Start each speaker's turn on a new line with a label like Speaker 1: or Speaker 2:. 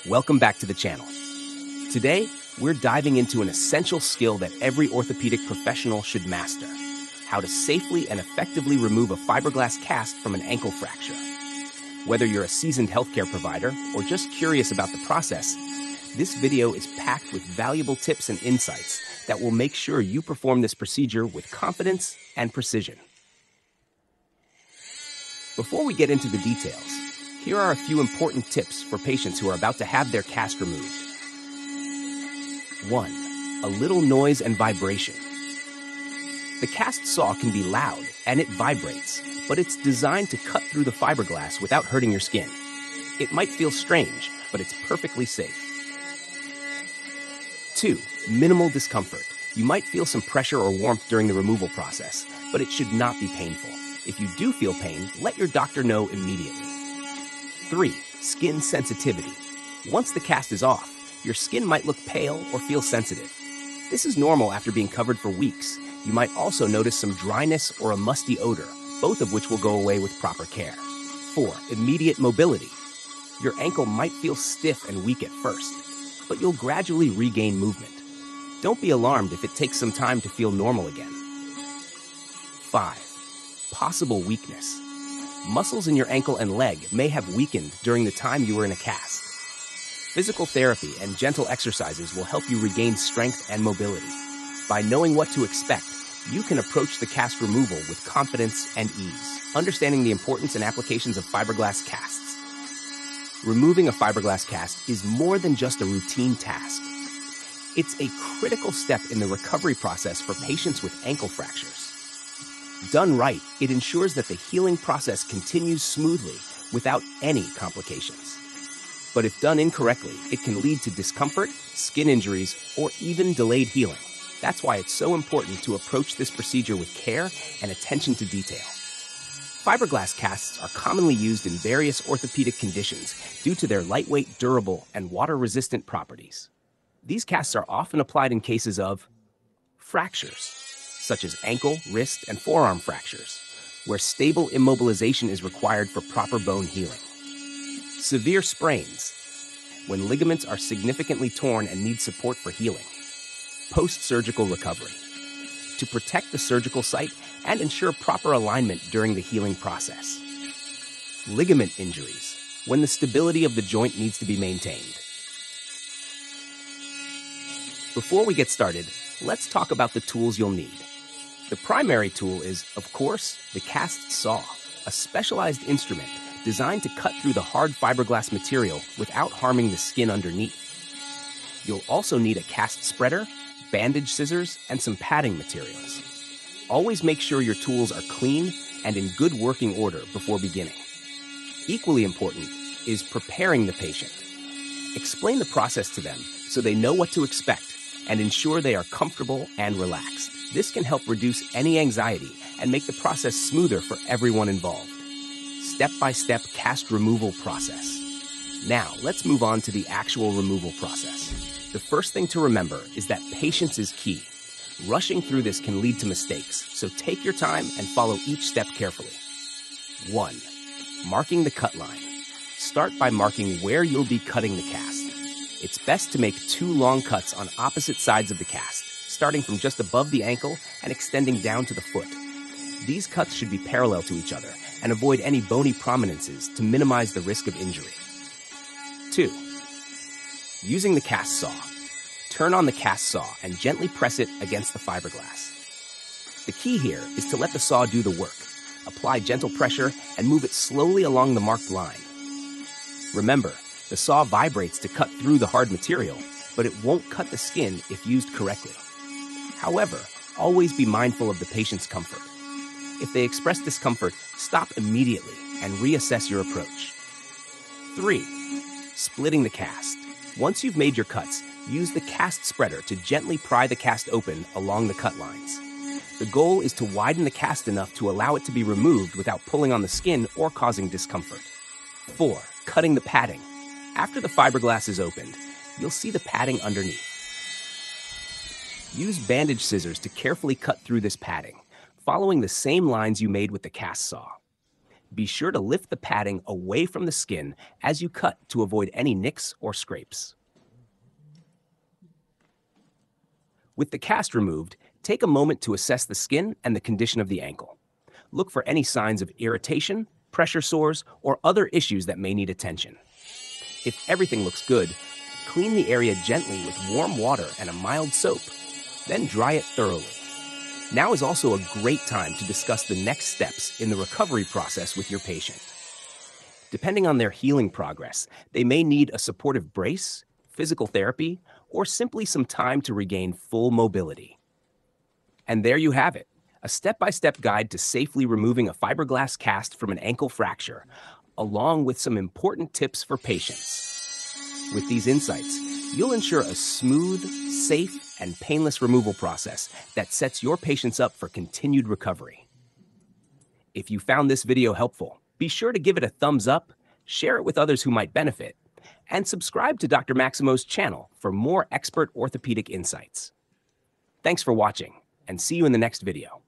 Speaker 1: Welcome back to the channel. Today, we're diving into an essential skill that every orthopedic professional should master: how to safely and effectively remove a fiberglass cast from an ankle fracture. Whether you're a seasoned healthcare provider or just curious about the process, this video is packed with valuable tips and insights that will make sure you perform this procedure with confidence and precision. Before we get into the details, here are a few important tips for patients who are about to have their cast removed. 1. A little noise and vibration. The cast saw can be loud and it vibrates, but it's designed to cut through the fiberglass without hurting your skin. It might feel strange, but it's perfectly safe. 2. Minimal discomfort. You might feel some pressure or warmth during the removal process, but it should not be painful. If you do feel pain, let your doctor know immediately. 3. Skin sensitivity. Once the cast is off, your skin might look pale or feel sensitive. This is normal after being covered for weeks. You might also notice some dryness or a musty odor, both of which will go away with proper care. 4. Immediate mobility. Your ankle might feel stiff and weak at first, but you'll gradually regain movement. Don't be alarmed if it takes some time to feel normal again. 5. Possible weakness. Muscles in your ankle and leg may have weakened during the time you were in a cast. Physical therapy and gentle exercises will help you regain strength and mobility. By knowing what to expect, you can approach the cast removal with confidence and ease, understanding the importance and applications of fiberglass casts. Removing a fiberglass cast is more than just a routine task. It's a critical step in the recovery process for patients with ankle fractures. Done right, it ensures that the healing process continues smoothly without any complications. But if done incorrectly, it can lead to discomfort, skin injuries, or even delayed healing. That's why it's so important to approach this procedure with care and attention to detail. Fiberglass casts are commonly used in various orthopedic conditions due to their lightweight, durable, and water-resistant properties. These casts are often applied in cases of fractures, such as ankle, wrist, and forearm fractures, where stable immobilization is required for proper bone healing. Severe sprains, when ligaments are significantly torn and need support for healing. Post-surgical recovery, to protect the surgical site and ensure proper alignment during the healing process. Ligament injuries, when the stability of the joint needs to be maintained. Before we get started, let's talk about the tools you'll need. The primary tool is, of course, the cast saw, a specialized instrument designed to cut through the hard fiberglass material without harming the skin underneath. You'll also need a cast spreader, bandage scissors, and some padding materials. Always make sure your tools are clean and in good working order before beginning. Equally important is preparing the patient. Explain the process to them so they know what to expect and ensure they are comfortable and relaxed. This can help reduce any anxiety and make the process smoother for everyone involved. Step-by-step cast removal process. Now, let's move on to the actual removal process. The first thing to remember is that patience is key. Rushing through this can lead to mistakes, so take your time and follow each step carefully. 1. Marking the cut line. Start by marking where you'll be cutting the cast. It's best to make 2 long cuts on opposite sides of the cast, starting from just above the ankle and extending down to the foot. These cuts should be parallel to each other and avoid any bony prominences to minimize the risk of injury. 2. Using the cast saw. Turn on the cast saw and gently press it against the fiberglass. The key here is to let the saw do the work. Apply gentle pressure and move it slowly along the marked line. Remember, the saw vibrates to cut through the hard material, but it won't cut the skin if used correctly. However, always be mindful of the patient's comfort. If they express discomfort, stop immediately and reassess your approach. 3. Splitting the cast. Once you've made your cuts, use the cast spreader to gently pry the cast open along the cut lines. The goal is to widen the cast enough to allow it to be removed without pulling on the skin or causing discomfort. 4. Cutting the padding. After the fiberglass is opened, you'll see the padding underneath. Use bandage scissors to carefully cut through this padding, following the same lines you made with the cast saw. Be sure to lift the padding away from the skin as you cut to avoid any nicks or scrapes. With the cast removed, take a moment to assess the skin and the condition of the ankle. Look for any signs of irritation, pressure sores, or other issues that may need attention. If everything looks good, clean the area gently with warm water and a mild soap. Then dry it thoroughly. Now is also a great time to discuss the next steps in the recovery process with your patient. Depending on their healing progress, they may need a supportive brace, physical therapy, or simply some time to regain full mobility. And there you have it, a step-by-step guide to safely removing a fiberglass cast from an ankle fracture, along with some important tips for patients. With these insights, you'll ensure a smooth, safe, and painless removal process that sets your patients up for continued recovery. If you found this video helpful, be sure to give it a thumbs up, share it with others who might benefit, and subscribe to Dr. Maximo's channel for more expert orthopedic insights. Thanks for watching, and see you in the next video.